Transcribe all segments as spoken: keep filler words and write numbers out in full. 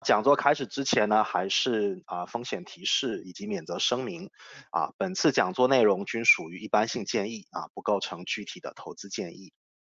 讲座开始之前呢，还是啊、呃、风险提示以及免责声明啊，本次讲座内容均属于一般性建议啊，不构成具体的投资建议。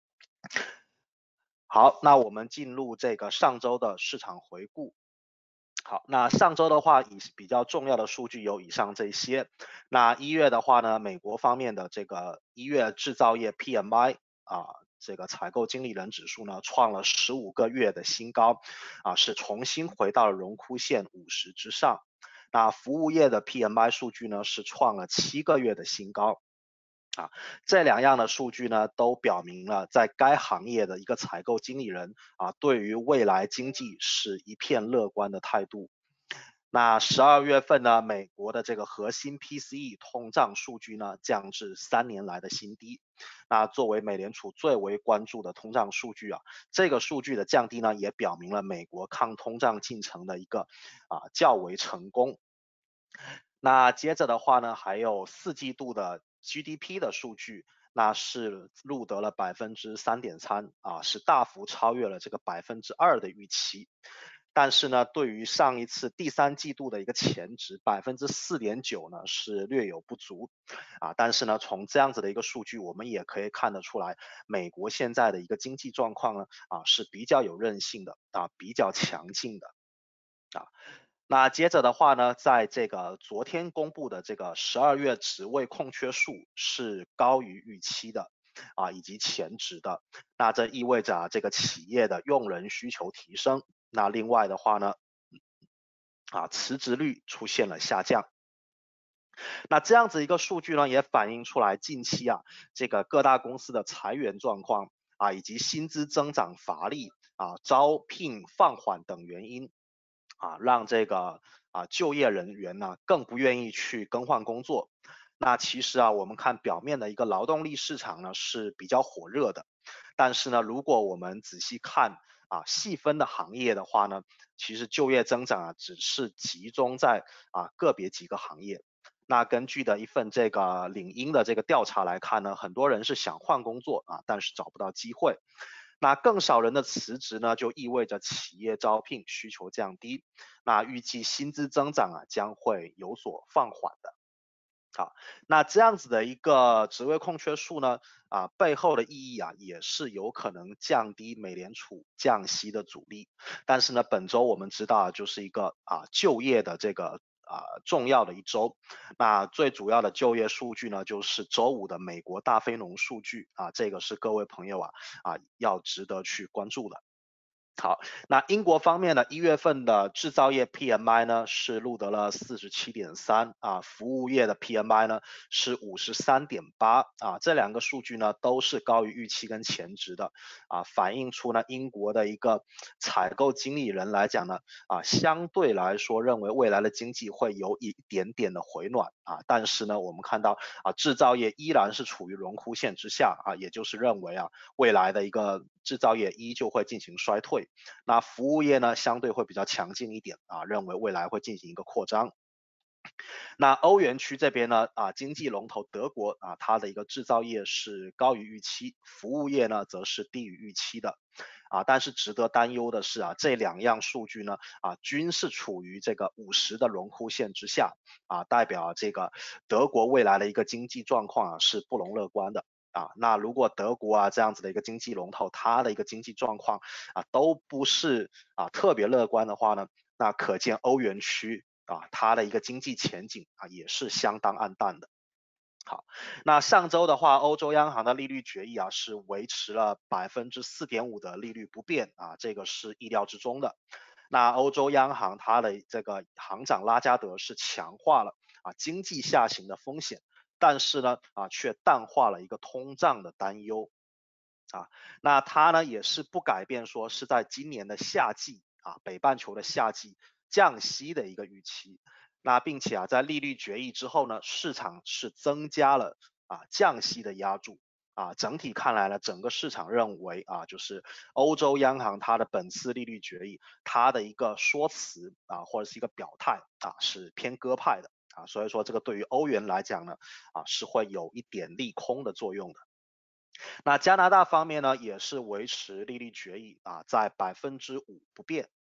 好，那我们进入这个上周的市场回顾。好，那上周的话，以比较重要的数据有以上这些。那一月的话呢，美国方面的这个一月制造业 P M I 啊，这个采购经理人指数呢，创了十五个月的新高，啊，是重新回到了荣枯线五十之上。那服务业的 P M I 数据呢，是创了七个月的新高。啊，这两样的数据呢，都表明了在该行业的一个采购经理人啊，对于未来经济是一片乐观的态度。那十二月份呢，美国的这个核心 P C E 通胀数据呢，降至三年来的新低。那作为美联储最为关注的通胀数据啊，这个数据的降低呢，也表明了美国抗通胀进程的一个啊较为成功。那接着的话呢，还有四季度的 G D P 的数据，那是录得了百分之三点三啊，是大幅超越了这个百分之二的预期。但是呢，对于上一次第三季度的一个前值百分之四点九呢，是略有不足啊。但是呢，从这样子的一个数据，我们也可以看得出来，美国现在的一个经济状况呢啊是比较有韧性的啊，比较强劲的啊。那接着的话呢，在这个昨天公布的这个十二月职位空缺数是高于预期的啊，以及前值的。那这意味着啊，这个企业的用人需求提升。那另外的话呢，啊，辞职率出现了下降。那这样子一个数据呢，也反映出来近期啊，这个各大公司的裁员状况啊，以及薪资增长乏力啊、招聘放缓等原因。啊，让这个啊就业人员呢更不愿意去更换工作。那其实啊，我们看表面的一个劳动力市场呢是比较火热的，但是呢，如果我们仔细看啊细分的行业的话呢，其实就业增长啊只是集中在啊个别几个行业。那根据的一份这个领英的这个调查来看呢，很多人是想换工作啊，但是找不到机会。那更少人的辞职呢，就意味着企业招聘需求降低。那预计薪资增长啊将会有所放缓的。好，那这样子的一个职位空缺数呢，啊背后的意义啊也是有可能降低美联储降息的阻力。但是呢，本周我们知道啊，就是一个啊就业的这个。啊，重要的一周，那最主要的就业数据呢，就是周五的美国大非农数据啊，这个是各位朋友啊啊要值得去关注的。好，那英国方面呢，一月份的制造业 P M I 呢是录得了 四十七点三 啊，服务业的 P M I 呢是 五十三点八 啊，这两个数据呢都是高于预期跟前值的啊，反映出呢英国的一个采购经理人来讲呢啊，相对来说认为未来的经济会有一点点的回暖啊，但是呢我们看到啊制造业依然是处于荣枯线之下啊，也就是认为啊未来的一个制造业依旧会进行衰退。那服务业呢，相对会比较强劲一点啊，认为未来会进行一个扩张。那欧元区这边呢，啊，经济龙头德国啊，它的一个制造业是高于预期，服务业呢则是低于预期的。啊，但是值得担忧的是啊，这两样数据呢，啊，均是处于这个五十的荣枯线之下，啊，代表这个德国未来的一个经济状况啊是不容乐观的。啊，那如果德国啊这样子的一个经济龙头，它的一个经济状况啊都不是啊特别乐观的话呢，那可见欧元区啊它的一个经济前景啊也是相当暗淡的。好，那上周的话，欧洲央行的利率决议啊是维持了百分之四点五的利率不变啊，这个是意料之中的。那欧洲央行它的这个行长拉加德是强化了啊经济下行的风险。但是呢，啊，却淡化了一个通胀的担忧，啊，那它呢也是不改变说是在今年的夏季啊，北半球的夏季降息的一个预期，那并且啊，在利率决议之后呢，市场是增加了啊降息的压注。啊，整体看来呢，整个市场认为啊，就是欧洲央行它的本次利率决议，它的一个说辞啊，或者是一个表态啊，是偏鸽派的。啊，所以说这个对于欧元来讲呢，啊是会有一点利空的作用的。那加拿大方面呢，也是维持利率决议啊在百分之五不变。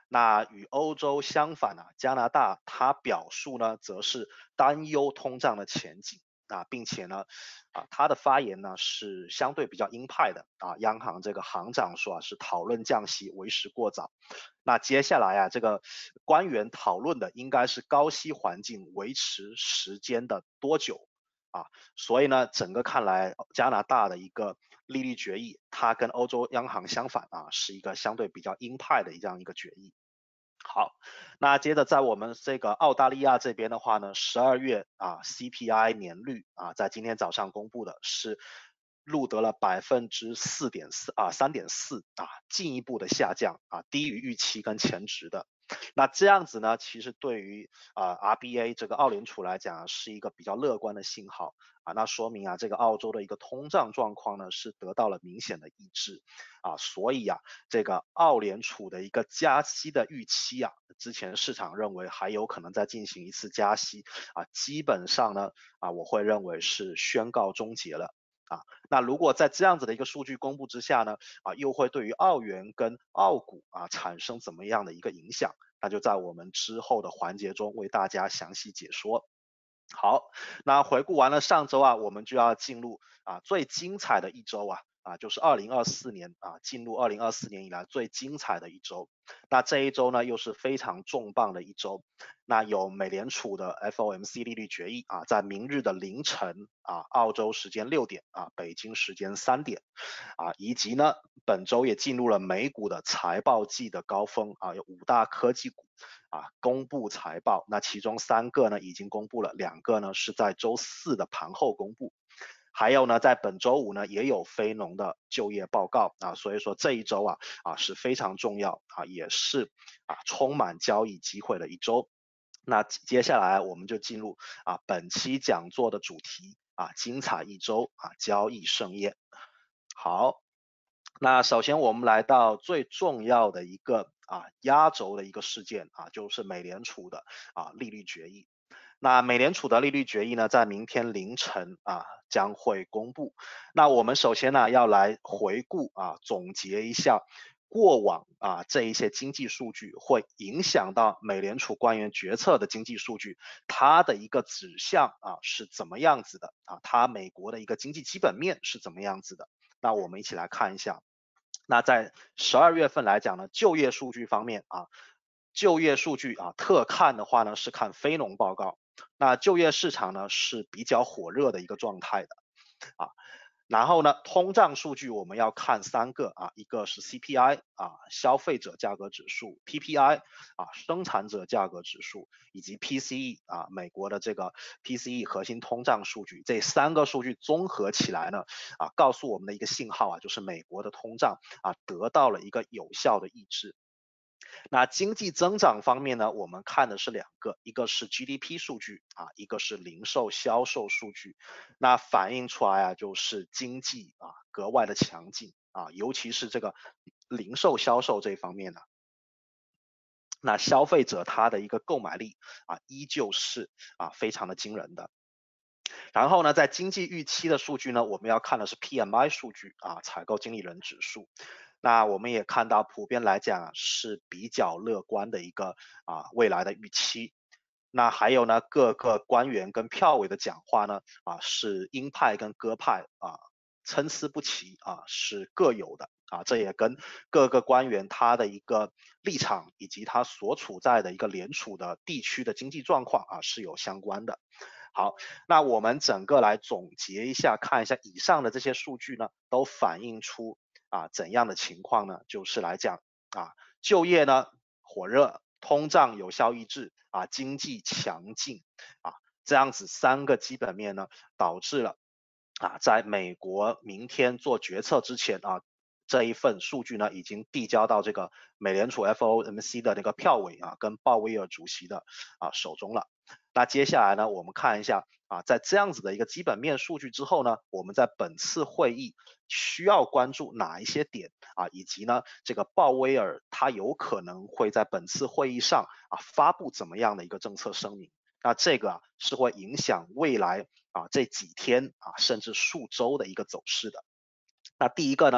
那与欧洲相反啊，加拿大它表述呢，则是担忧通胀的前景啊，并且呢，啊，它的发言呢是相对比较鹰派的啊。央行这个行长说啊，是讨论降息为时过早。那接下来啊，这个官员讨论的应该是高息环境维持时间的多久啊。所以呢，整个看来加拿大的一个利率决议，它跟欧洲央行相反啊，是一个相对比较鹰派的这样一个决议。好，那接着在我们这个澳大利亚这边的话呢，十二月啊 C P I 年率啊，在今天早上公布的是录得了百分之四点四啊三点四啊，进一步的下降啊，低于预期跟前值的。那这样子呢，其实对于啊 R B A 这个澳联储来讲是一个比较乐观的信号啊，那说明啊这个澳洲的一个通胀状况呢是得到了明显的抑制啊，所以啊这个澳联储的一个加息的预期啊，之前市场认为还有可能再进行一次加息啊，基本上呢啊我会认为是宣告终结了。啊，那如果在这样子的一个数据公布之下呢，啊，又会对于澳元跟澳股啊产生怎么样的一个影响？那就在我们之后的环节中为大家详细解说。好，那回顾完了上周啊，我们就要进入啊最精彩的一周啊啊，就是二零二四年啊，进入二零二四年以来最精彩的一周。那这一周呢，又是非常重磅的一周。那有美联储的 F O M C 利率决议啊，在明日的凌晨啊，澳洲时间六点啊，北京时间三点啊，以及呢，本周也进入了美股的财报季的高峰啊，有五大科技股啊公布财报，那其中三个呢已经公布了，两个呢是在周四的盘后公布。还有呢，在本周五呢也有非农的就业报告啊，所以说这一周啊啊是非常重要啊，也是啊充满交易机会的一周。那接下来我们就进入啊本期讲座的主题啊，精彩一周啊，交易盛宴。好，那首先我们来到最重要的一个啊压轴的一个事件啊，就是美联储的啊利率决议。那美联储的利率决议呢，在明天凌晨啊将会公布。那我们首先呢要来回顾啊，总结一下过往啊这一些经济数据会影响到美联储官员决策的经济数据，它的一个指向啊是怎么样子的啊？它美国的一个经济基本面是怎么样子的？那我们一起来看一下。那在十二月份来讲呢，就业数据方面啊，就业数据啊特看的话呢是看非农报告。那就业市场呢是比较火热的一个状态的啊，然后呢，通胀数据我们要看三个啊，一个是 C P I 啊，消费者价格指数 P P I 啊，生产者价格指数，以及 P C E 啊，美国的这个 P C E 核心通胀数据，这三个数据综合起来呢啊，告诉我们的一个信号啊，就是美国的通胀啊得到了一个有效的抑制。那经济增长方面呢，我们看的是两个，一个是 G D P 数据啊，一个是零售销售数据。那反映出来啊，就是经济啊格外的强劲啊，尤其是这个零售销售这一方面呢，那消费者他的一个购买力啊，依旧是啊非常的惊人的。然后呢，在经济预期的数据呢，我们要看的是 P M I 数据啊，采购经理人指数。那我们也看到，普遍来讲是比较乐观的一个啊未来的预期。那还有呢，各个官员跟票委的讲话呢啊是鹰派跟鸽派啊参差不齐啊，是各有的啊，这也跟各个官员他的一个立场以及他所处在的一个联储的地区的经济状况啊是有相关的。好，那我们整个来总结一下，看一下以上的这些数据呢，都反映出啊怎样的情况呢？就是来讲啊，就业呢火热，通胀有效抑制啊，经济强劲啊，这样子三个基本面呢，导致了啊，在美国明天做决策之前啊，这一份数据呢已经递交到这个美联储 F O M C 的那个票委啊，跟鲍威尔主席的啊手中了。那接下来呢，我们看一下啊，在这样子的一个基本面数据之后呢，我们在本次会议需要关注哪一些点啊，以及呢，这个鲍威尔他有可能会在本次会议上啊发布怎么样的一个政策声明。那这个啊是会影响未来啊这几天啊甚至数周的一个走势的。那第一个呢，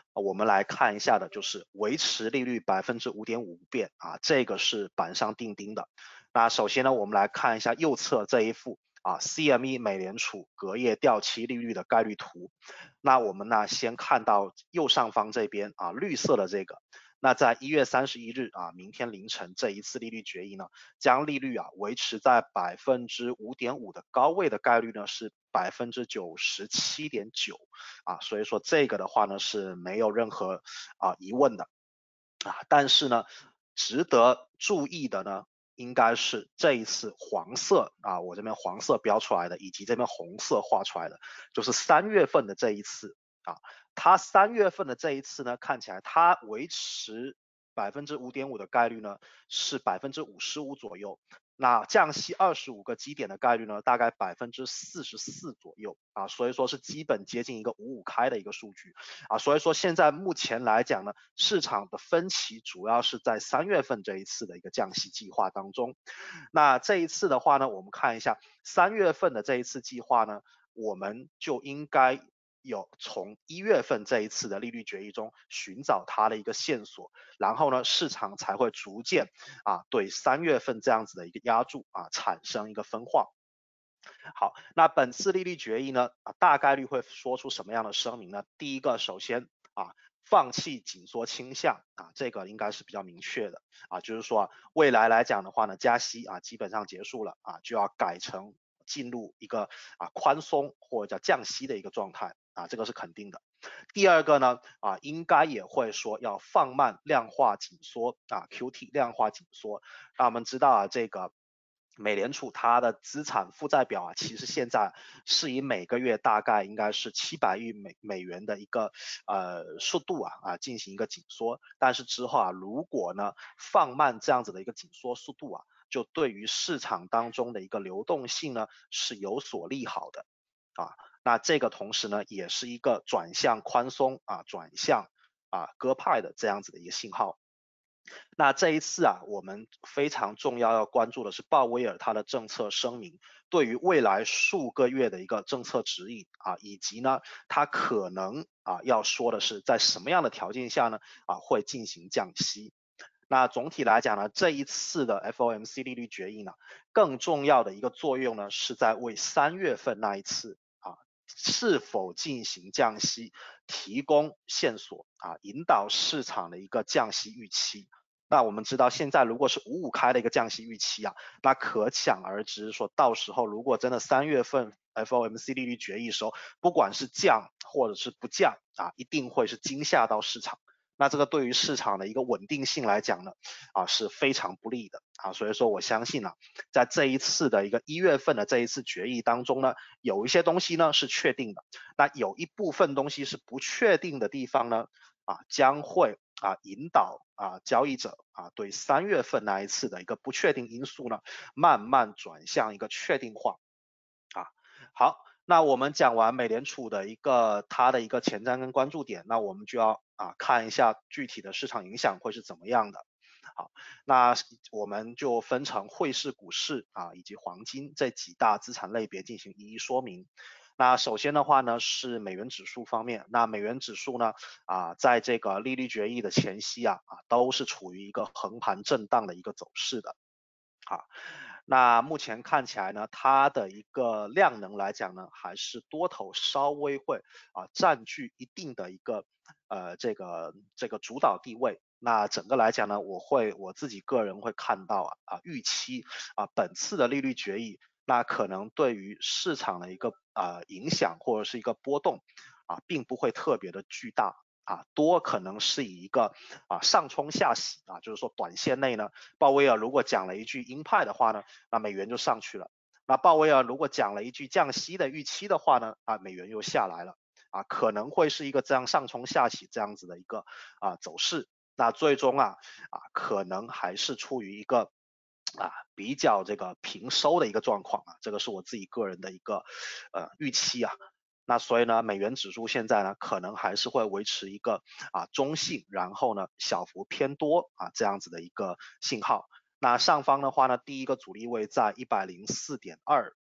我们来看一下的就是维持利率 百分之五点五 不变啊，这个是板上钉钉的。那首先呢，我们来看一下右侧这一幅啊 C M E 美联储隔夜掉期利率的概率图。那我们呢先看到右上方这边啊绿色的这个，那在一月三十一日啊明天凌晨这一次利率决议呢，将利率啊维持在 百分之五点五 的高位的概率呢是 百分之九十七点九 啊，所以说这个的话呢是没有任何啊疑问的啊，但是呢值得注意的呢应该是这一次黄色啊，我这边黄色标出来的，以及这边红色画出来的，就是三月份的这一次啊，它三月份的这一次呢，看起来它维持 百分之五点五 的概率呢是 百分之五十五 左右，那降息二十五个基点的概率呢大概 百分之四十四 左右啊，所以说是基本接近一个五五开的一个数据啊，所以说现在目前来讲呢，市场的分歧主要是在三月份这一次的一个降息计划当中。那这一次的话呢，我们看一下三月份的这一次计划呢，我们就应该有从一月份这一次的利率决议中寻找它的一个线索，然后呢，市场才会逐渐啊对三月份这样子的一个压注啊产生一个分化。好，那本次利率决议呢，啊大概率会说出什么样的声明呢？第一个，首先啊放弃紧缩倾向啊，这个应该是比较明确的啊，就是说、啊、未来来讲的话呢，加息啊基本上结束了啊，就要改成进入一个啊宽松或者叫降息的一个状态啊，这个是肯定的。第二个呢啊，应该也会说要放慢量化紧缩啊 Q T 量化紧缩。那我们知道啊，这个美联储它的资产负债表啊，其实现在是以每个月大概应该是七百亿美美元的一个呃速度啊啊进行一个紧缩，但是之后啊，如果呢放慢这样子的一个紧缩速度啊，就对于市场当中的一个流动性呢是有所利好的啊。那这个同时呢，也是一个转向宽松啊，转向啊鸽派的这样子的一个信号。那这一次啊，我们非常重要要关注的是鲍威尔他的政策声明，对于未来数个月的一个政策指引啊，以及呢，他可能啊要说的是在什么样的条件下呢啊会进行降息。那总体来讲呢，这一次的 F O M C 利率决议呢，更重要的一个作用呢，是在为三月份那一次啊是否进行降息提供线索啊，引导市场的一个降息预期。那我们知道，现在如果是五五开的一个降息预期啊，那可想而知，说到时候如果真的三月份 F O M C 利率决议的时候，不管是降或者是不降啊，一定会是惊吓到市场。那这个对于市场的一个稳定性来讲呢，啊是非常不利的啊，所以说我相信呢、啊，在这一次的一个一月份的这一次决议当中呢，有一些东西呢是确定的，那有一部分东西是不确定的地方呢，啊将会啊引导啊交易者啊对三月份那一次的一个不确定因素呢，慢慢转向一个确定化啊。好。那我们讲完美联储的一个它的一个前瞻跟关注点，那我们就要啊看一下具体的市场影响会是怎么样的。好，那我们就分成汇市、股市啊以及黄金这几大资产类别进行一一说明。那首先的话呢是美元指数方面，那美元指数呢啊在这个利率决议的前夕啊啊都是处于一个横盘震荡的一个走势的。啊，那目前看起来呢，它的一个量能来讲呢，还是多头稍微会啊占据一定的一个呃这个这个主导地位。那整个来讲呢，我会我自己个人会看到啊啊预期啊本次的利率决议，那可能对于市场的一个啊影响或者是一个波动啊，并不会特别的巨大。啊，多可能是以一个啊上冲下洗啊，就是说短线内呢，鲍威尔如果讲了一句鹰派的话呢，那美元就上去了。那鲍威尔如果讲了一句降息的预期的话呢，啊美元又下来了。啊，可能会是一个这样上冲下洗这样子的一个啊走势。那最终啊啊可能还是处于一个啊比较这个平收的一个状况啊，这个是我自己个人的一个呃预期啊。那所以呢，美元指数现在呢，可能还是会维持一个啊中性，然后呢小幅偏多啊这样子的一个信号。那上方的话呢，第一个阻力位在一百零四点二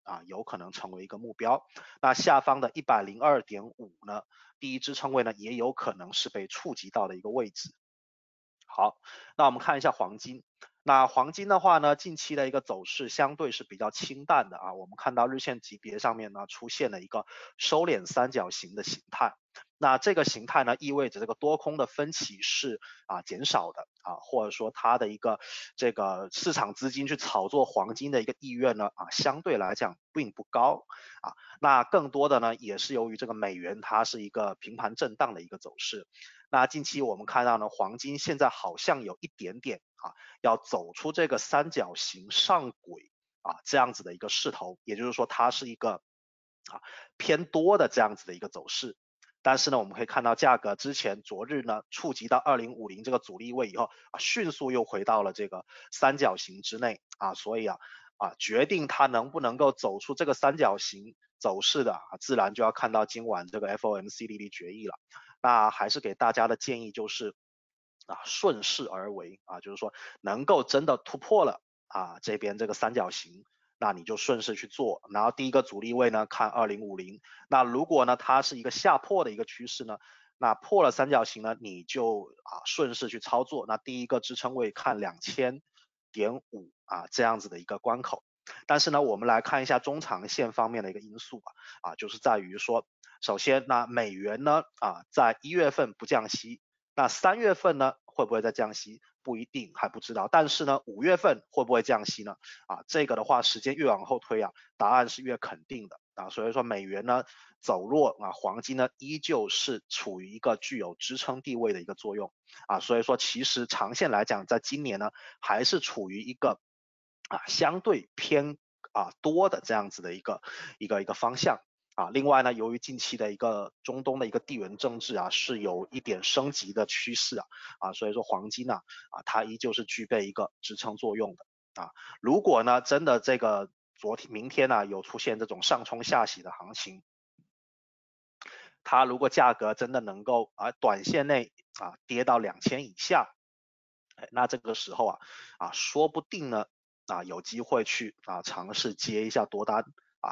啊有可能成为一个目标。那下方的一百零二点五呢，第一支撑位呢也有可能是被触及到的一个位置。好，那我们看一下黄金。那黄金的话呢，近期的一个走势相对是比较清淡的啊。我们看到日线级别上面呢出现了一个收敛三角形的形态。那这个形态呢，意味着这个多空的分歧是啊减少的啊，或者说它的一个这个市场资金去炒作黄金的一个意愿呢啊，相对来讲并不高啊。那更多的呢，也是由于这个美元它是一个平盘震荡的一个走势。那近期我们看到呢，黄金现在好像有一点点啊，要走出这个三角形上轨啊这样子的一个势头，也就是说它是一个啊偏多的这样子的一个走势。但是呢，我们可以看到价格之前昨日呢触及到二零五零这个阻力位以后啊，迅速又回到了这个三角形之内啊，所以啊啊决定它能不能够走出这个三角形走势的啊，自然就要看到今晚这个 F O M C 利率决议了。那还是给大家的建议就是啊顺势而为啊，就是说能够真的突破了啊这边这个三角形，那你就顺势去做。然后第一个阻力位呢看二零五零，那如果呢它是一个下破的一个趋势呢，那破了三角形呢你就啊顺势去操作。那第一个支撑位看两千点五啊这样子的一个关口。但是呢，我们来看一下中长线方面的一个因素吧，啊，就是在于说，首先，那美元呢，啊，在一月份不降息，那三月份呢，会不会再降息？不一定，还不知道。但是呢，五月份会不会降息呢？啊，这个的话，时间越往后推啊，答案是越肯定的啊。所以说，美元呢走弱啊，黄金呢依旧是处于一个具有支撑地位的一个作用啊。所以说，其实长线来讲，在今年呢，还是处于一个啊相对偏啊多的这样子的一个一个一个方向啊。另外呢，由于近期的一个中东的一个地缘政治啊是有一点升级的趋势啊啊，所以说黄金啊啊它依旧是具备一个支撑作用的啊。如果呢真的这个昨天明天呢、啊、有出现这种上冲下洗的行情，它如果价格真的能够啊短线内啊跌到两千以下，那这个时候啊啊说不定呢啊有机会去啊尝试接一下多单啊。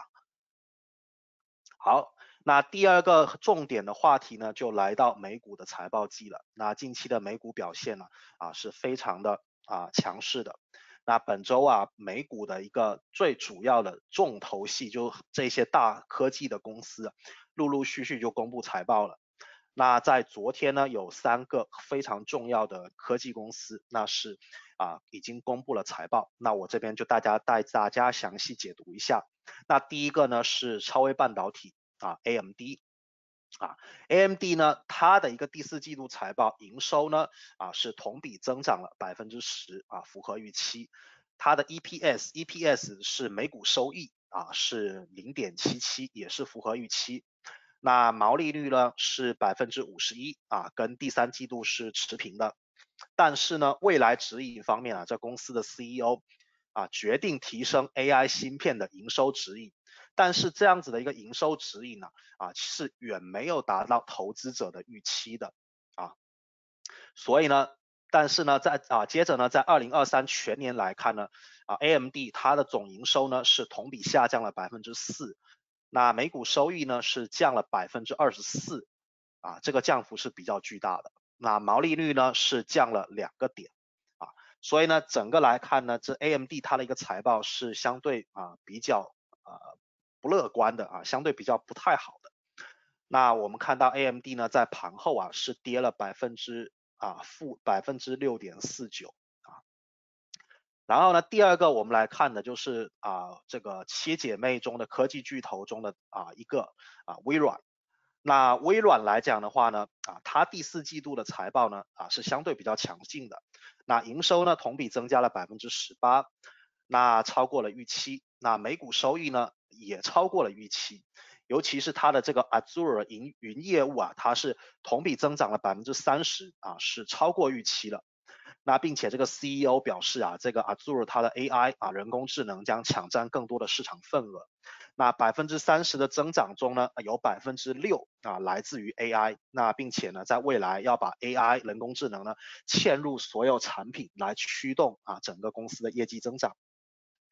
好，那第二个重点的话题呢就来到美股的财报季了。那近期的美股表现呢啊是非常的啊强势的。那本周啊美股的一个最主要的重头戏，就这些大科技的公司陆陆续续就公布财报了。那在昨天呢，有三个非常重要的科技公司，那是啊已经公布了财报。那我这边就大家带大家详细解读一下。那第一个呢是超微半导体啊 A M D 啊 A M D 呢，它的一个第四季度财报营收呢啊是同比增长了百分之十啊，符合预期。它的 E P S E P S 是每股收益啊是零点七七，也是符合预期。那毛利率呢是百分之五十一啊，跟第三季度是持平的。但是呢，未来指引方面啊，这公司的 C E O 啊决定提升 A I 芯片的营收指引，但是这样子的一个营收指引呢啊是远没有达到投资者的预期的啊。所以呢，但是呢，在啊接着呢，在二零二三全年来看呢，啊 A M D 它的总营收呢是同比下降了百分之四。那每股收益呢是降了百分之二十四，啊，这个降幅是比较巨大的。那毛利率呢是降了两个点，啊，所以呢整个来看呢，这 A M D 它的一个财报是相对啊比较啊不乐观的啊，相对比较不太好的。那我们看到 A M D 呢在盘后啊是跌了百分之啊负百分之六点四九。然后呢，第二个我们来看的就是啊，这个七姐妹中的科技巨头中的啊一个啊微软。那微软来讲的话呢，啊，它第四季度的财报呢啊是相对比较强劲的。那营收呢同比增加了百分之十八，那超过了预期。那每股收益呢也超过了预期，尤其是它的这个 Azure 云云业务啊，它是同比增长了百分之三十啊，是超过预期了。那并且这个 C E O 表示啊，这个 Azure 它的 A I 啊人工智能将抢占更多的市场份额。那百分之三十的增长中呢，有百分之六啊来自于 A I。那并且呢，在未来要把 A I 人工智能呢嵌入所有产品来驱动啊整个公司的业绩增长。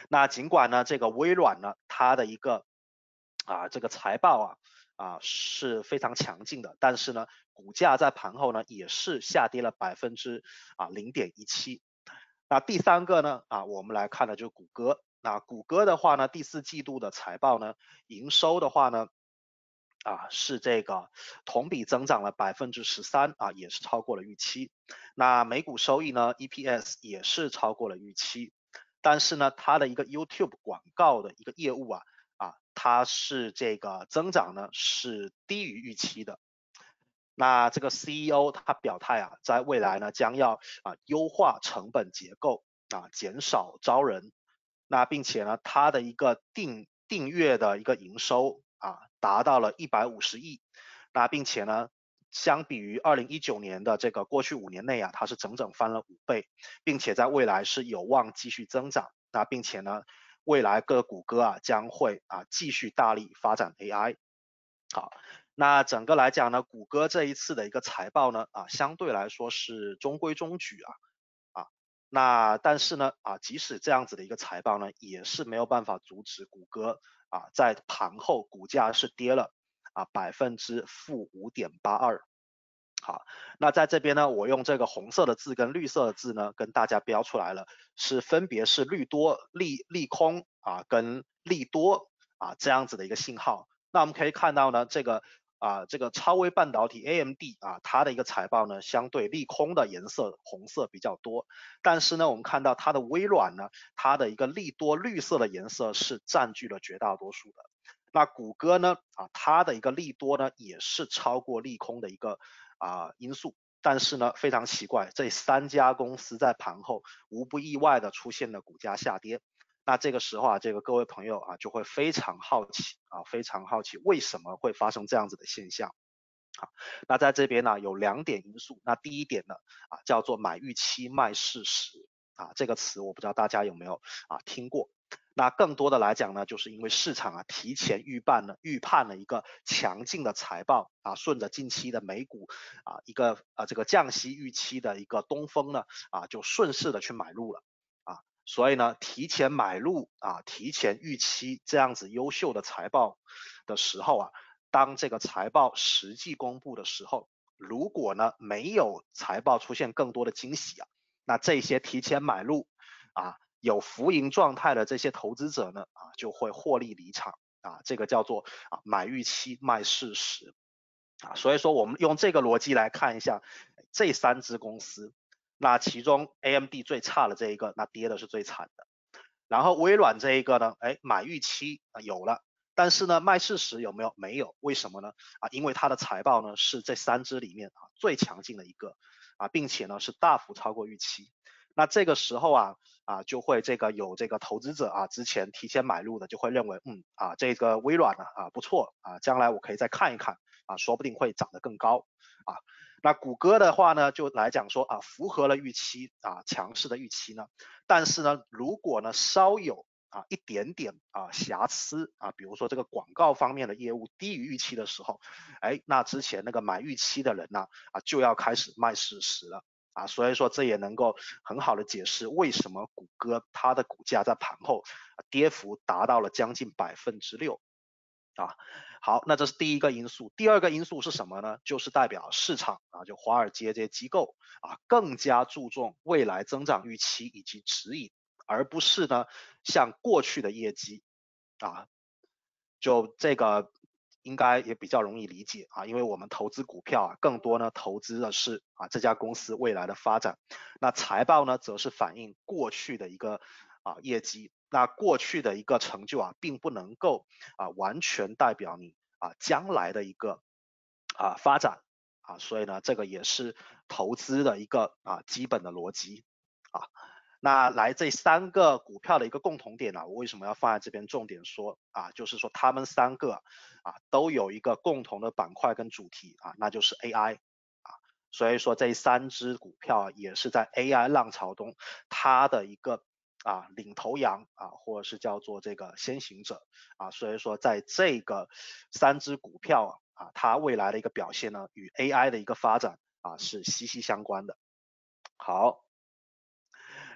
那尽管呢这个微软呢它的一个啊这个财报啊啊是非常强劲的，但是呢股价在盘后呢也是下跌了百分之啊零点一七。那第三个呢啊我们来看的就是谷歌。那谷歌的话呢，第四季度的财报呢，营收的话呢，啊是这个同比增长了百分之十三啊，也是超过了预期。那每股收益呢 ，E P S 也是超过了预期。但是呢，它的一个 YouTube 广告的一个业务啊啊，它是这个增长呢是低于预期的。那这个 C E O 他表态啊，在未来呢将要啊优化成本结构啊，减少招人。那并且呢，它的一个订订阅的一个营收啊，达到了一百五十亿。那并且呢，相比于二零一九年的这个过去五年内啊，它是整整翻了五倍，并且在未来是有望继续增长。那并且呢，未来各谷歌啊将会啊继续大力发展 A I。好，那整个来讲呢，谷歌这一次的一个财报呢啊，相对来说是中规中矩啊。那但是呢，啊，即使这样子的一个财报呢，也是没有办法阻止谷歌啊在盘后股价是跌了啊百分之负五点八二。好，那在这边呢，我用这个红色的字跟绿色的字呢，跟大家标出来了，是分别是利多、利利空啊跟利多啊这样子的一个信号。那我们可以看到呢，这个。啊，这个超微半导体 A M D 啊，它的一个财报呢，相对利空的颜色红色比较多，但是呢，我们看到它的微软呢，它的一个利多绿色的颜色是占据了绝大多数的。那谷歌呢，啊，它的一个利多呢，也是超过利空的一个啊因素，但是呢，非常奇怪，这三家公司在盘后无不意外的出现了股价下跌。那这个时候啊，这个各位朋友啊就会非常好奇啊，非常好奇为什么会发生这样子的现象。好，那在这边呢有两点因素。那第一点呢啊叫做买预期卖事实啊，这个词我不知道大家有没有啊听过。那更多的来讲呢，就是因为市场啊提前预判了预判了一个强劲的财报啊，顺着近期的美股啊一个啊这个降息预期的一个东风呢啊就顺势的去买入了。所以呢，提前买入啊，提前预期这样子优秀的财报的时候啊，当这个财报实际公布的时候，如果呢没有财报出现更多的惊喜啊，那这些提前买入啊有浮盈状态的这些投资者呢啊就会获利离场啊，这个叫做啊买预期卖事实啊，所以说我们用这个逻辑来看一下这三只公司。那其中 A M D 最差的这一个，那跌的是最惨的。然后微软这一个呢，哎，买预期有了，但是呢，卖事实有没有？没有，为什么呢？啊，因为它的财报呢是这三只里面啊最强劲的一个啊，并且呢是大幅超过预期。那这个时候啊啊就会这个有这个投资者啊之前提前买入的就会认为嗯啊这个微软呢啊不错啊，将来我可以再看一看啊，说不定会涨得更高啊。那谷歌的话呢，就来讲说啊，符合了预期啊，强势的预期呢，但是呢，如果呢稍有啊一点点啊瑕疵啊，比如说这个广告方面的业务低于预期的时候，哎，那之前那个买预期的人呢啊就要开始卖事实了啊，所以说这也能够很好的解释为什么谷歌它的股价在盘后跌幅达到了将近百分之六。啊，好，那这是第一个因素。第二个因素是什么呢？就是代表市场啊，就华尔街这些机构啊，更加注重未来增长预期以及指引，而不是呢像过去的业绩啊，就这个应该也比较容易理解啊，因为我们投资股票啊，更多呢投资的是啊这家公司未来的发展，那财报呢则是反映过去的一个啊业绩。那过去的一个成就啊，并不能够啊完全代表你啊将来的一个啊发展啊，所以呢，这个也是投资的一个啊基本的逻辑啊。那来这三个股票的一个共同点呢、啊，我为什么要放在这边重点说啊？就是说他们三个啊都有一个共同的板块跟主题啊，那就是 A I 啊。所以说这三只股票也是在 A I 浪潮中它的一个啊领头羊啊，或者是叫做这个先行者啊，所以说在这个三只股票啊，它未来的一个表现呢，与 A I 的一个发展啊是息息相关的。好，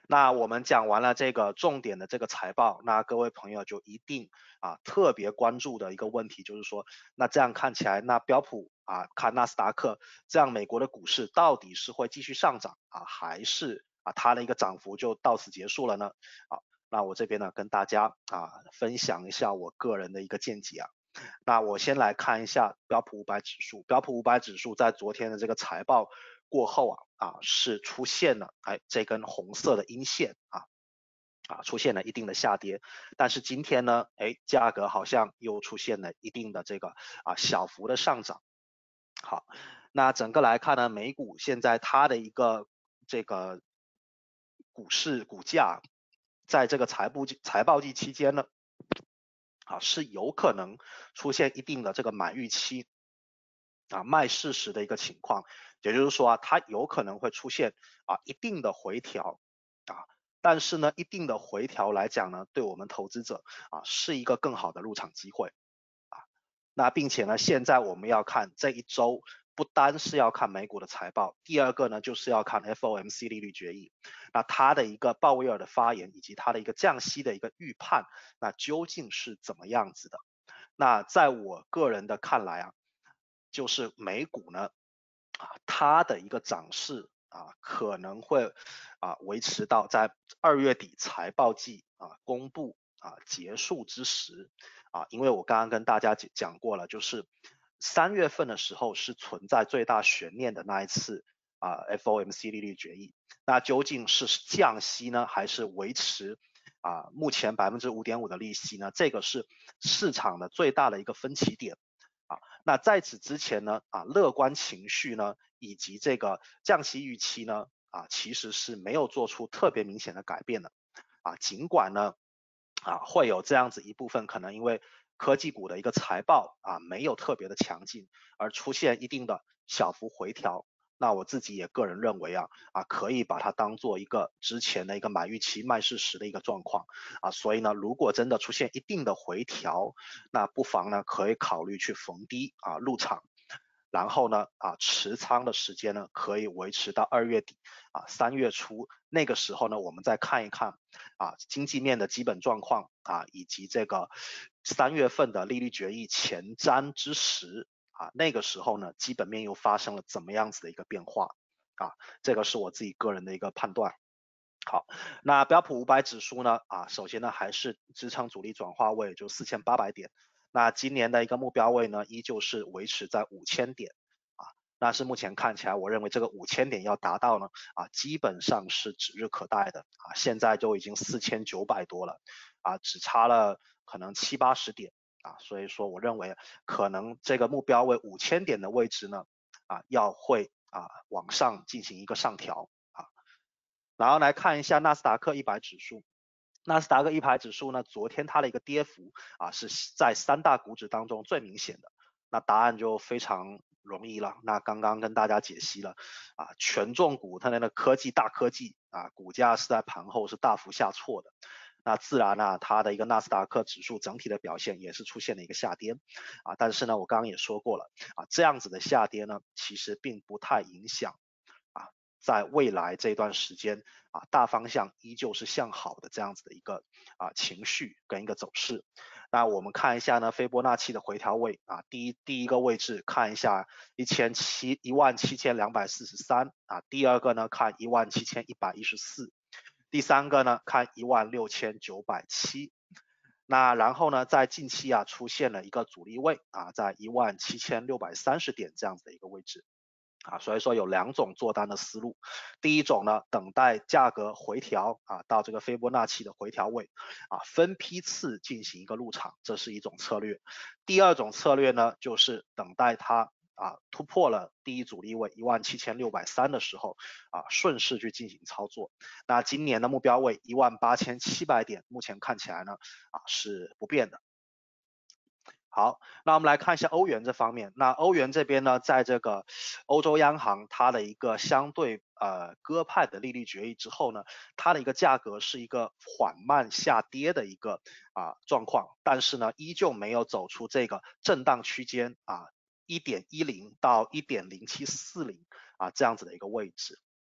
那我们讲完了这个重点的这个财报，那各位朋友就一定啊特别关注的一个问题就是说，那这样看起来，那标普啊看纳斯达克这样美国的股市到底是会继续上涨啊，还是啊它的一个涨幅就到此结束了呢？啊，那我这边呢跟大家啊分享一下我个人的一个见解啊。那我先来看一下标普五百指数，标普五百指数在昨天的这个财报过后啊啊是出现了哎这根红色的阴线啊啊出现了一定的下跌，但是今天呢哎价格好像又出现了一定的这个啊小幅的上涨。好，那整个来看呢，美股现在它的一个这个股市股价在这个财报季财报季期间呢啊是有可能出现一定的这个买预期啊卖事实的一个情况，也就是说啊，它有可能会出现啊一定的回调啊，但是呢，一定的回调来讲呢，对我们投资者啊是一个更好的入场机会啊。那并且呢，现在我们要看这一周，不单是要看美股的财报，第二个呢就是要看 F O M C 利率决议，那它的一个鲍威尔的发言以及它的一个降息的一个预判，那究竟是怎么样子的？那在我个人的看来啊，就是美股呢，啊，它的一个涨势啊，可能会啊维持到在二月底财报季啊公布啊结束之时啊，因为我刚刚跟大家讲过了，就是三月份的时候是存在最大悬念的那一次啊 F O M C 利率决议，那究竟是降息呢，还是维持啊目前百分之五点五的利息呢？这个是市场的最大的一个分歧点。啊，那在此之前呢，啊，乐观情绪呢，以及这个降息预期呢，啊，其实是没有做出特别明显的改变的，啊，尽管呢，啊，会有这样子一部分可能因为科技股的一个财报啊没有特别的强劲，而出现一定的小幅回调。那我自己也个人认为啊啊可以把它当做一个之前的一个买预期卖事实的一个状况啊，所以呢，如果真的出现一定的回调，那不妨呢可以考虑去逢低啊入场，然后呢啊持仓的时间呢可以维持到二月底啊三月初，那个时候呢我们再看一看啊经济面的基本状况啊以及这个三月份的利率决议前瞻之时。啊，那个时候呢，基本面又发生了怎么样子的一个变化啊？这个是我自己个人的一个判断。好，那标普五百指数呢，啊，首先呢还是支撑阻力转化位，就四千八百点。那今年的一个目标位呢，依旧是维持在五千点啊。但是目前看起来，我认为这个五千点要达到呢，啊，基本上是指日可待的啊。现在就已经四千九百多了啊，只差了可能七八十点。啊，所以说我认为可能这个目标位五千点的位置呢，啊，要会啊往上进行一个上调啊。然后来看一下纳斯达克一百指数，纳斯达克一百指数呢，昨天它的一个跌幅啊是在三大股指当中最明显的。那答案就非常容易了，那刚刚跟大家解析了啊，权重股它那个科技大科技啊，股价是在盘后是大幅下挫的。那自然呢，它的一个纳斯达克指数整体的表现也是出现了一个下跌啊，但是呢，我刚刚也说过了啊，这样子的下跌呢，其实并不太影响啊，在未来这段时间啊，大方向依旧是向好的这样子的一个啊情绪跟一个走势。那我们看一下呢，斐波那契的回调位啊，第一第一个位置看一下一千七一万七千两百四十三啊，第二个呢看一万七千一百一十四。第三个呢，看一万六千九百七，那然后呢，在近期啊出现了一个阻力位啊，在一万七千六百三十点这样子的一个位置啊，所以说有两种做单的思路，第一种呢，等待价格回调啊到这个斐波那契的回调位啊，分批次进行一个入场，这是一种策略。第二种策略呢，就是等待它啊突破了第一阻力位一万七千六百三的时候啊，顺势去进行操作。那今年的目标位一万八千七百点，目前看起来呢啊是不变的。好，那我们来看一下欧元这方面。那欧元这边呢，在这个欧洲央行它的一个相对呃鸽派的利率决议之后呢，它的一个价格是一个缓慢下跌的一个啊状况，但是呢，依旧没有走出这个震荡区间啊一点一零到一点零七四零啊这样子的一个位置。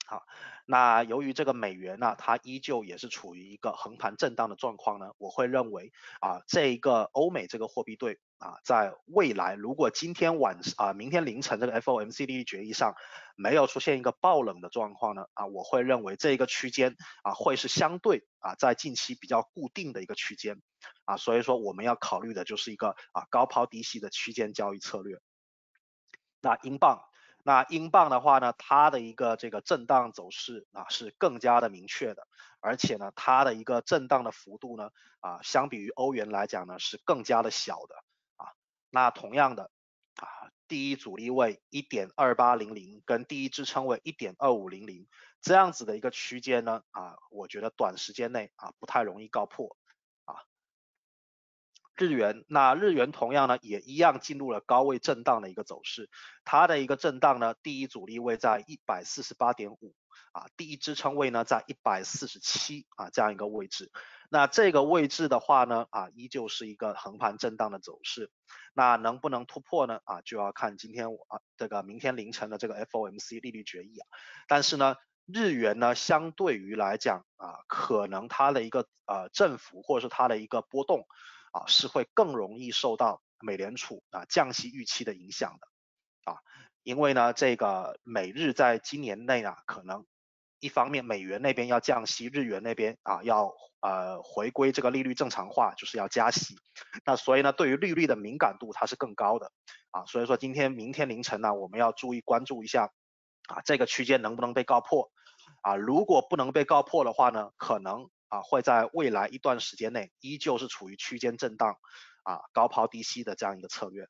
好，那由于这个美元呢，它依旧也是处于一个横盘震荡的状况呢，我会认为啊，这一个欧美这个货币对啊，在未来如果今天晚啊明天凌晨这个 F O M C 利率决议上没有出现一个爆冷的状况呢，啊，我会认为这一个区间啊会是相对啊在近期比较固定的一个区间啊，所以说我们要考虑的就是一个啊高抛低吸的区间交易策略。那英镑。那英镑的话呢，它的一个这个震荡走势啊是更加的明确的，而且呢，它的一个震荡的幅度呢啊，相比于欧元来讲呢是更加的小的啊。那同样的啊，第一阻力位 一点二八零零 跟第一支撑位 一点二五零零 这样子的一个区间呢啊，我觉得短时间内啊不太容易告破啊。日元，那日元同样呢，也一样进入了高位震荡的一个走势。它的一个震荡呢，第一阻力位在 一百四十八点五 啊，第一支撑位呢在一百四十七啊这样一个位置。那这个位置的话呢，啊，依旧是一个横盘震荡的走势。那能不能突破呢？啊，就要看今天啊这个明天凌晨的这个 F O M C 利率决议啊。但是呢，日元呢，相对于来讲啊，可能它的一个呃振幅或者是它的一个波动。啊，是会更容易受到美联储啊降息预期的影响的啊，因为呢，这个美日在今年内啊，可能一方面美元那边要降息，日元那边啊要呃回归这个利率正常化，就是要加息。那所以呢，对于利率的敏感度它是更高的啊，所以说今天明天凌晨呢，我们要注意关注一下啊这个区间能不能被告破啊，如果不能被告破的话呢，可能。啊，会在未来一段时间内依旧是处于区间震荡，啊，高抛低吸的这样一个策略。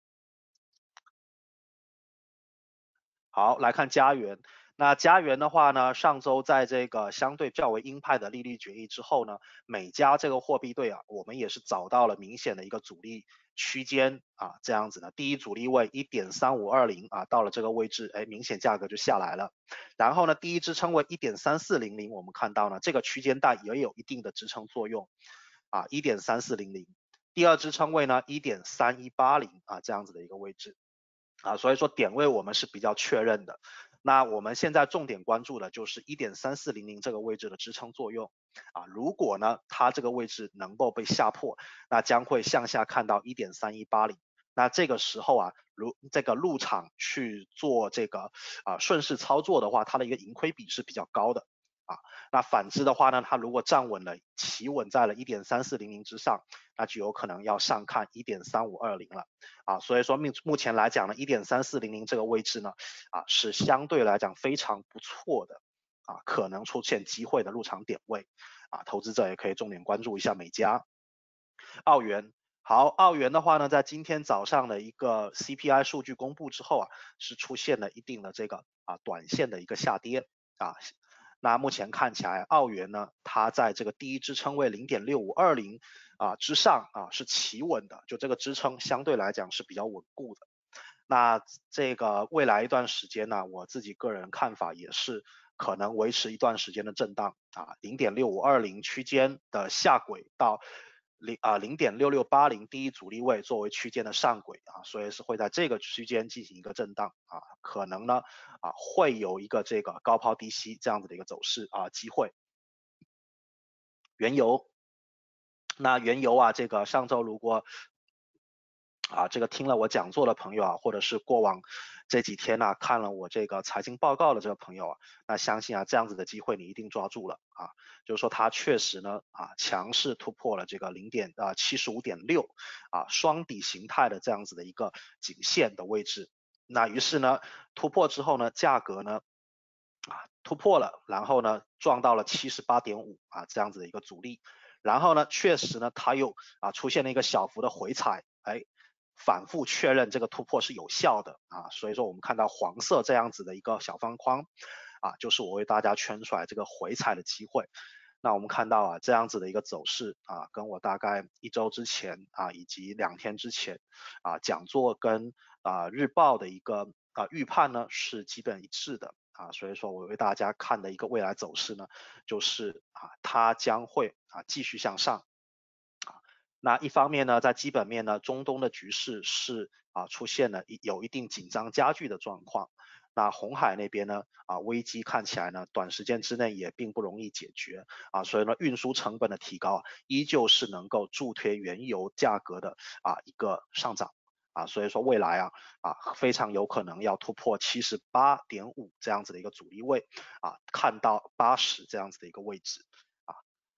好，来看加元。那加元的话呢，上周在这个相对较为鹰派的利率决议之后呢，美加这个货币对啊，我们也是找到了明显的一个阻力区间啊，这样子的。第一阻力位 一点三五二零 啊，到了这个位置，哎，明显价格就下来了。然后呢，第一支撑位 一点三四零零，我们看到呢，这个区间带也有一定的支撑作用啊 ，一点三四零零。第二支撑位呢 一点三一八零 啊，这样子的一个位置。啊，所以说点位我们是比较确认的。那我们现在重点关注的就是 一点三四零零 这个位置的支撑作用啊，如果呢它这个位置能够被下破，那将会向下看到 一点三一八零。那这个时候啊，如这个入场去做这个啊顺势操作的话，它的一个盈亏比是比较高的啊。那反之的话呢，它如果站稳了，企稳在了 一点三四零零之上，那就有可能要上看 一点三五二零 了啊。所以说目目前来讲呢 ，一点三四零零 这个位置呢，啊是相对来讲非常不错的啊，可能出现机会的入场点位啊，投资者也可以重点关注一下美加、澳元。好，澳元的话呢，在今天早上的一个 C P I 数据公布之后啊，是出现了一定的这个啊短线的一个下跌啊。那目前看起来，澳元呢，它在这个第一支撑位 零点六五二零 啊之上啊是企稳的，就这个支撑相对来讲是比较稳固的。那这个未来一段时间呢，我自己个人看法也是可能维持一段时间的震荡啊 ,零点六五二零 区间的下轨到零啊 零点六六八零 第一阻力位作为区间的上轨啊，所以是会在这个区间进行一个震荡啊，可能呢啊会有一个这个高抛低吸这样子的一个走势啊机会。原油，那原油啊，这个上周如果啊，这个听了我讲座的朋友啊，或者是过往这几天呢、啊、看了我这个财经报告的这个朋友啊，那相信啊这样子的机会你一定抓住了啊，就是说它确实呢啊强势突破了这个零点啊七十五点六啊双底形态的这样子的一个颈线的位置，那于是呢突破之后呢价格呢啊突破了，然后呢撞到了七十八点五啊这样子的一个阻力，然后呢确实呢它又啊出现了一个小幅的回踩，哎。反复确认这个突破是有效的啊，所以说我们看到黄色这样子的一个小方框啊，就是我为大家圈出来这个回踩的机会。那我们看到啊这样子的一个走势啊，跟我大概一周之前啊以及两天之前啊讲座跟啊日报的一个啊预判呢是基本一致的啊，所以说我为大家看的一个未来走势呢，就是啊它将会啊继续向上。那一方面呢，在基本面呢，中东的局势是啊出现了有一定紧张加剧的状况那红海那边呢啊危机看起来呢短时间之内也并不容易解决啊，所以呢运输成本的提高啊依旧是能够助推原油价格的啊一个上涨啊，所以说未来啊啊非常有可能要突破七十八点五这样子的一个阻力位啊，看到八十这样子的一个位置啊。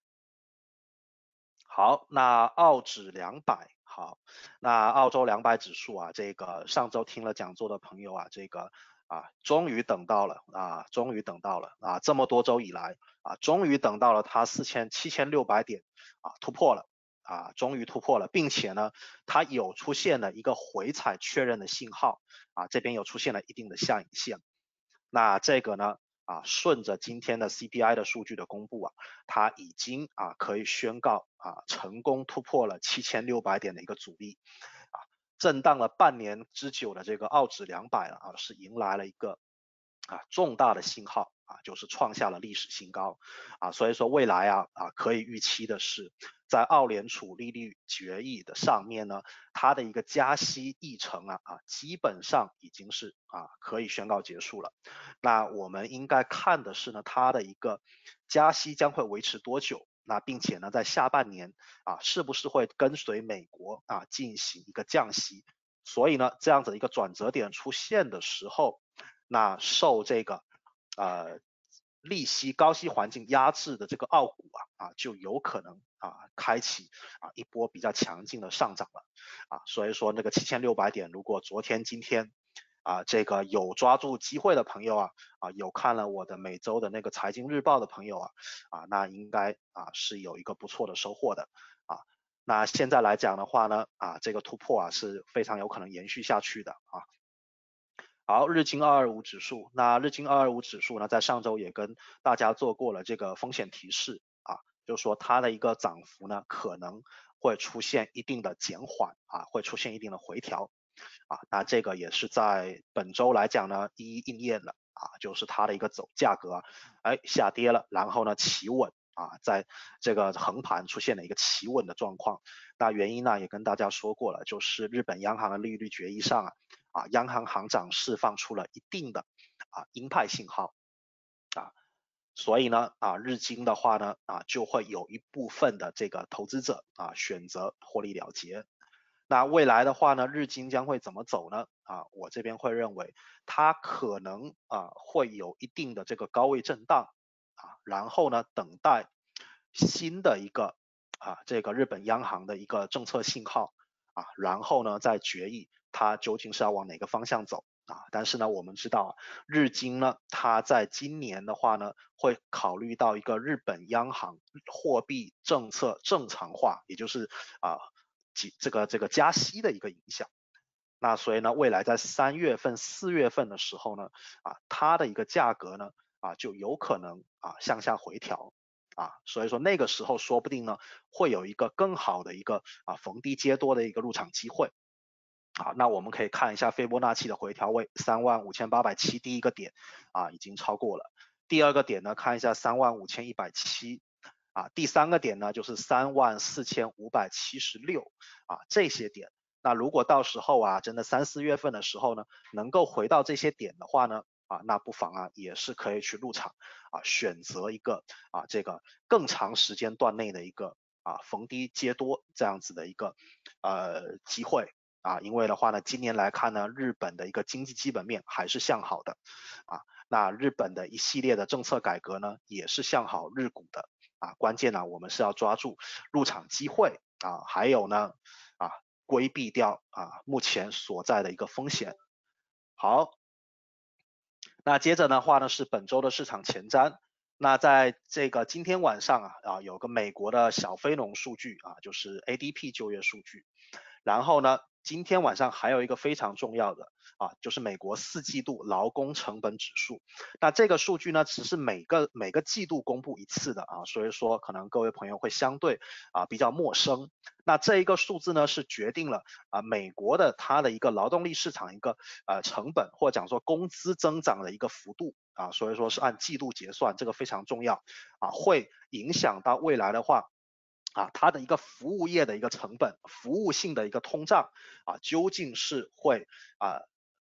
好，那澳指两百，好，那澳洲两百指数啊，这个上周听了讲座的朋友啊，这个啊终于等到了啊，终于等到了啊，这么多周以来啊，终于等到了它四千七千六百点啊突破了。啊，终于突破了，并且呢，它有出现了一个回踩确认的信号啊，这边有出现了一定的下影线。那这个呢，啊，顺着今天的 C P I 的数据的公布啊，它已经啊可以宣告啊成功突破了七千六百点的一个阻力啊，震荡了半年之久的这个澳指两百啊是迎来了一个啊重大的信号啊，就是创下了历史新高啊，所以说未来啊啊可以预期的是，在澳联储利率决议的上面呢，它的一个加息议程啊啊基本上已经是啊可以宣告结束了。那我们应该看的是呢，它的一个加息将会维持多久？那并且呢，在下半年啊，是不是会跟随美国啊进行一个降息？所以呢，这样子一个转折点出现的时候，那受这个呃利息高息环境压制的这个澳股啊啊就有可能啊开启啊一波比较强劲的上涨了啊，所以说那个七千六百点，如果昨天今天啊，这个有抓住机会的朋友啊，啊，有看了我的每周的那个财经日报的朋友啊，啊，那应该啊是有一个不错的收获的啊。那现在来讲的话呢，啊，这个突破啊是非常有可能延续下去的啊。好，日经二二五指数，那日经二二五指数呢，在上周也跟大家做过了这个风险提示啊，就是说它的一个涨幅呢可能会出现一定的减缓啊，会出现一定的回调。啊，那这个也是在本周来讲呢，一一应验了啊，就是它的一个走价格啊，哎下跌了，然后呢企稳啊，在这个横盘出现了一个企稳的状况。那原因呢也跟大家说过了，就是日本央行的利率决议上啊，啊央行行长释放出了一定的啊鹰派信号啊，所以呢啊日经的话呢啊就会有一部分的这个投资者啊选择获利了结。那未来的话呢，日经将会怎么走呢？啊，我这边会认为它可能啊会有一定的这个高位震荡啊，然后呢等待新的一个啊这个日本央行的一个政策信号啊，然后呢再决议它究竟是要往哪个方向走啊。但是呢，我们知道日经呢，它在今年的话呢，会考虑到一个日本央行货币政策正常化，也就是啊。这个这个加息的一个影响，那所以呢，未来在三月份、四月份的时候呢，啊，它的一个价格呢，啊，就有可能啊向下回调，啊，所以说那个时候说不定呢，会有一个更好的一个啊逢低接多的一个入场机会，啊，那我们可以看一下斐波那契的回调位三万五千八百七，第一个点啊已经超过了，第二个点呢，看一下三万五千一百七。啊，第三个点呢就是三万四千五百七十六啊，这些点。那如果到时候啊，真的三四月份的时候呢，能够回到这些点的话呢，啊，那不妨啊也是可以去入场啊，选择一个啊这个更长时间段内的一个啊逢低接多这样子的一个呃机会啊，因为的话呢，今年来看呢，日本的一个经济基本面还是向好的啊，那日本的一系列的政策改革呢，也是向好日股的。啊，关键呢，我们是要抓住入场机会啊，还有呢，啊，规避掉啊目前所在的一个风险。好，那接着的话呢是本周的市场前瞻。那在这个今天晚上啊啊有个美国的小非农数据啊，就是 A D P 就业数据。然后呢，今天晚上还有一个非常重要的啊，就是美国四季度劳工成本指数。那这个数据呢，只是每个每个季度公布一次的啊，所以说可能各位朋友会相对啊比较陌生。那这一个数字呢，是决定了啊美国的它的一个劳动力市场一个呃成本或者讲说工资增长的一个幅度啊，所以说是按季度结算，这个非常重要啊，会影响到未来的话。啊，它的一个服务业的一个成本，服务性的一个通胀啊，究竟是会啊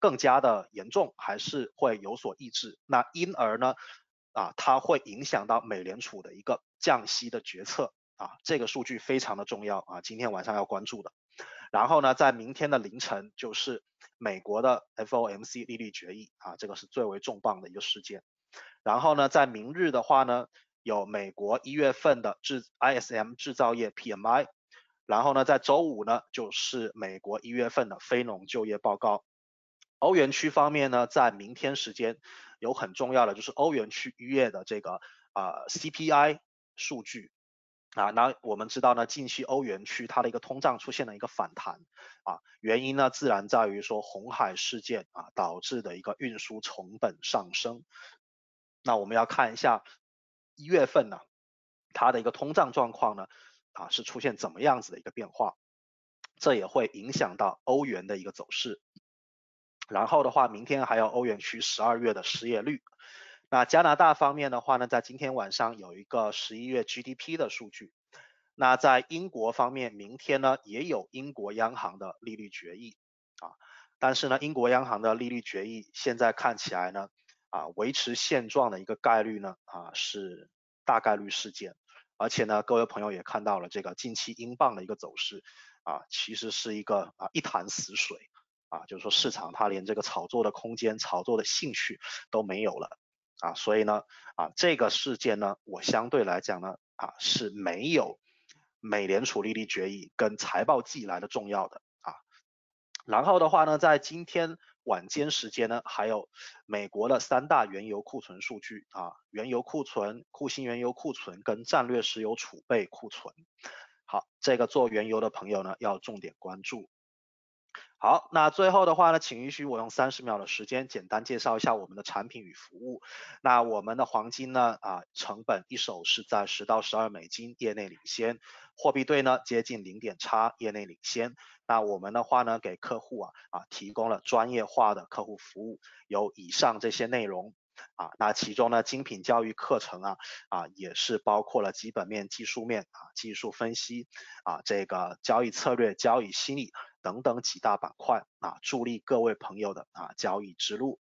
更加的严重，还是会有所抑制。那因而呢，啊，它会影响到美联储的一个降息的决策啊，这个数据非常的重要啊，今天晚上要关注的。然后呢，在明天的凌晨就是美国的 F O M C 利率决议啊，这个是最为重磅的一个事件。然后呢，在明日的话呢，有美国一月份的制 I S M 制造业 P M I， 然后呢，在周五呢就是美国一月份的非农就业报告。欧元区方面呢，在明天时间有很重要的就是欧元区一月的这个呃 C P I 数据。啊，那我们知道呢，近期欧元区它的一个通胀出现了一个反弹啊，原因呢自然在于说红海事件啊导致的一个运输成本上升。那我们要看一下一月份呢，它的一个通胀状况呢啊是出现怎么样子的一个变化，这也会影响到欧元的一个走势。然后的话，明天还有欧元区十二月的失业率。那加拿大方面的话呢，在今天晚上有一个十一月 G D P 的数据。那在英国方面，明天呢也有英国央行的利率决议啊，但是呢，英国央行的利率决议现在看起来呢，啊维持现状的一个概率呢啊是大概率事件，而且呢，各位朋友也看到了这个近期英镑的一个走势啊，其实是一个啊一潭死水啊，就是说市场它连这个炒作的空间、炒作的兴趣都没有了。啊，所以呢，啊，这个事件呢，我相对来讲呢，啊，是没有美联储利率决议跟财报季来的重要的啊。然后的话呢，在今天晚间时间呢，还有美国的三大原油库存数据啊，原油库存、库欣原油库存跟战略石油储备库存。好，这个做原油的朋友呢，要重点关注。好，那最后的话呢，请允许我用三十秒的时间简单介绍一下我们的产品与服务。那我们的黄金呢，啊，成本一手是在十到十二美金，业内领先；货币对呢接近零点差，业内领先。那我们的话呢，给客户啊啊提供了专业化的客户服务，有以上这些内容。啊，那其中呢，精品教育课程啊啊也是包括了基本面、技术面啊、技术分析啊、这个交易策略、交易心理等等几大板块啊，助力各位朋友的啊交易之路。